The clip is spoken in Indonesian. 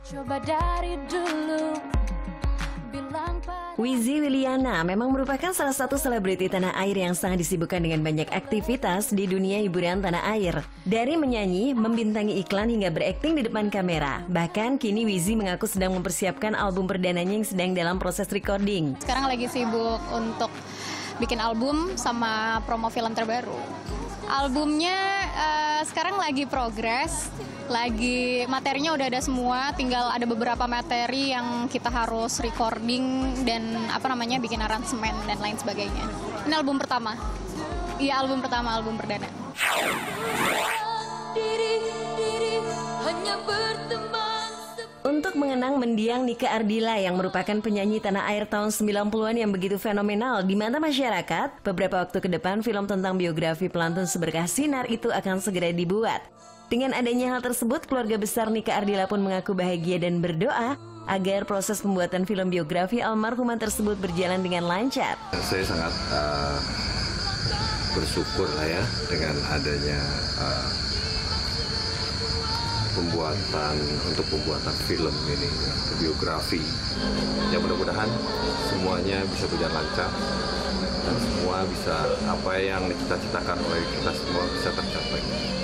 Coba dari dulu. Wizzy Williana memang merupakan salah satu selebriti tanah air yang sangat disibukkan dengan banyak aktivitas di dunia hiburan tanah air. Dari menyanyi, membintangi iklan hingga berakting di depan kamera. Bahkan kini Wizzy mengaku sedang mempersiapkan album perdananya yang sedang dalam proses recording. Sekarang lagi sibuk untuk bikin album sama promo film terbaru. Albumnya sekarang lagi progres, materinya udah ada semua, tinggal ada beberapa materi yang kita harus recording dan bikin aransemen dan lain sebagainya. Ini album pertama. Iya, album pertama, album perdana. Untuk mengenang mendiang Nike Ardilla yang merupakan penyanyi tanah air tahun 90-an yang begitu fenomenal di mata masyarakat, beberapa waktu ke depan film tentang biografi pelantun seberkah sinar itu akan segera dibuat. Dengan adanya hal tersebut, keluarga besar Nike Ardilla pun mengaku bahagia dan berdoa agar proses pembuatan film biografi almarhumah tersebut berjalan dengan lancar. Saya sangat bersyukur lah ya dengan adanya pembuatan film ini, biografi. Ya mudah-mudahan semuanya bisa berjalan lancar dan semua bisa apa yang dicita-citakan oleh kita semua bisa tercapai.